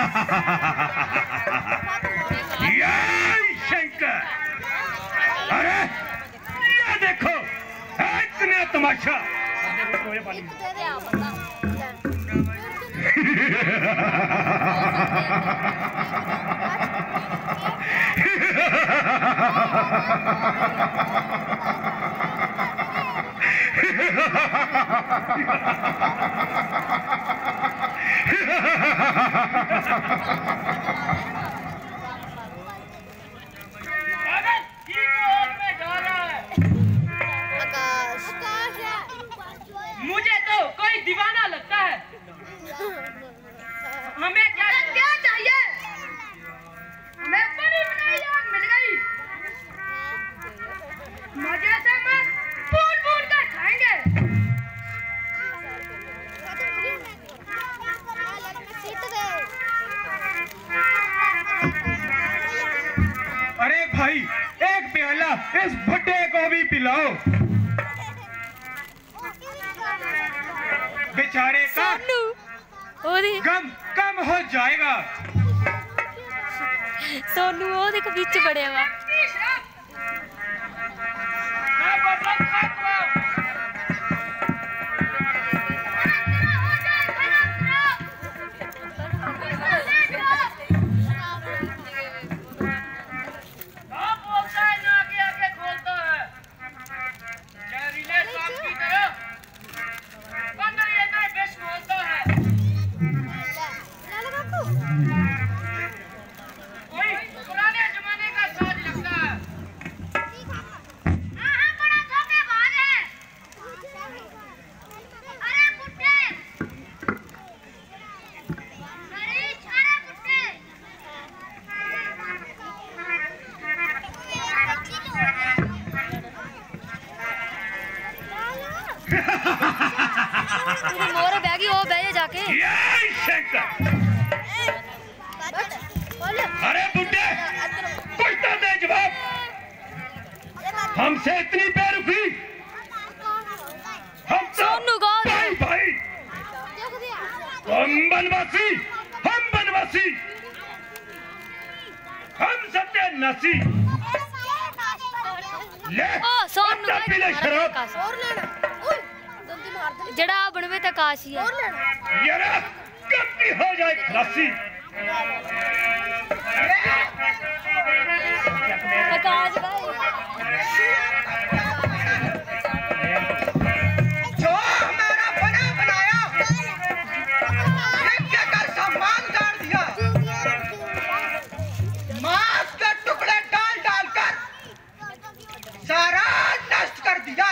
ये शंकर, अरे ये देखो इतना तमाशा। मुझे तो कोई दीवाना लगता है। हमें क्या चाहिए? हमें बड़ी बनाई आग मिल गई। मजे से मत फूल कर खाएंगे। अरे भाई एक प्याला इस भुट्टे को भी पिलाओ। बेचारे का गम कम हो जाएगा। सोनू वो देखो बीच बड़े हुआ। मोरे बैगी वो बैठे जाके। अरे बुड्ढे कुछ तो दे जवाब। हमसे इतनी बेरुखी। हम तो भाई भाई। हम बनवासी, हम सत्यानाशी। ले सोनू पी ले शराब। जड़ा बनवे तक काशी है यार कब की हो जाए खलासी। आकाश भाई जो हमारा बना बनाया लेके कर सम्मान कर दिया। मांस के टुकड़े डाल डाल कर सारा नष्ट कर दिया।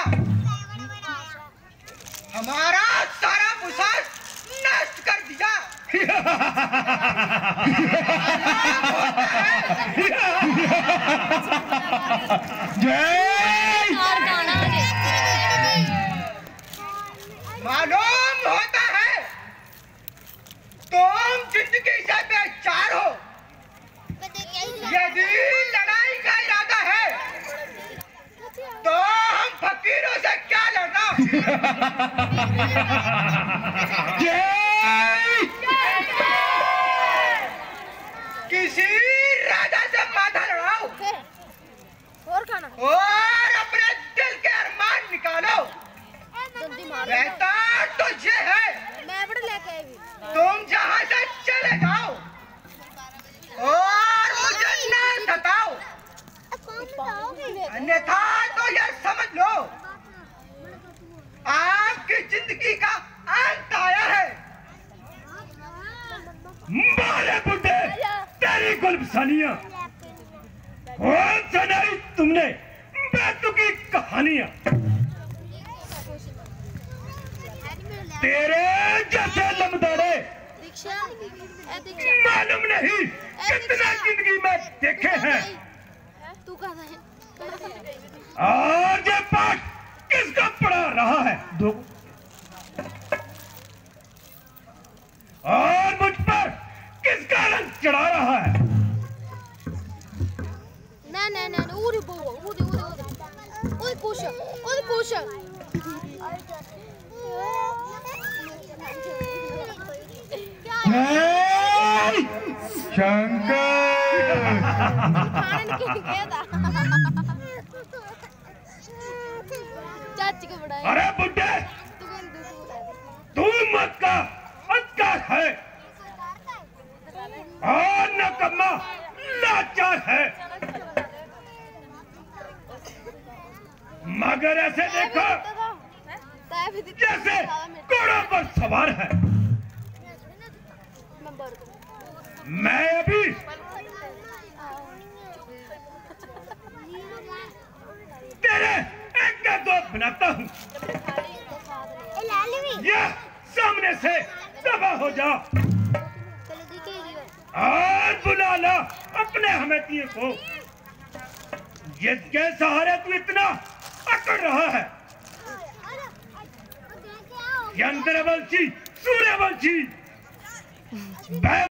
हमारा सारा भूसा नष्ट कर दिया। मालूम होता है तुम जिंदगी से बेचार हो। यदि लड़ाई का इरादा है तो हम फकीरों से क्या लड़ना। किसी राजा से माथा लड़ाओ और अपने दिल के अरमान निकालो। बेहतर तो ये है तुम जहाँ से चले जाओ और मुझे न सताओ, अन्यथा तो ये समझ लो आपकी जिंदगी का अंत आया है। मारे बुड्ढे तेरी गुलफसानियां कौन सुनाई तुमने बेतुकी कहानियां। तेरे जैसे लमदाड़े मालूम नहीं कितना जिंदगी में देखे हैं। और ये पाठ किसका पढ़ा रहा है दो और मुझ पर किसका रंग चढ़ा रहा है। शंकर चाची को बढ़ाया। अरे बुड्ढे, तू मत का अच्छा है और नकम्मा लाचार है, मगर ऐसे देखो जैसे घोड़ों पर सवार है। मैं अभी तेरे एक का दो बनाता हूँ, ये सामने से दबा हो जा और बुला ला अपने हमेतिये को, जिसके सहारे तू इतना अकड़ रहा है। चंद्रवंशी, सूर्यवंशी,